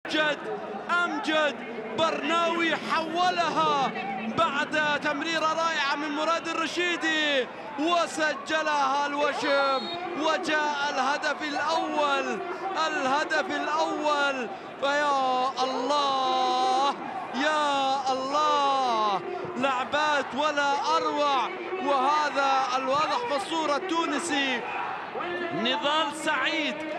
أمجد برناوي حولها بعد تمريرة رائعة من مراد الرشيدي وسجلها الوشم، وجاء الهدف الأول. فيا الله يا الله، لعبات ولا أروع. وهذا الواضح في الصورة التونسي نضال سعيد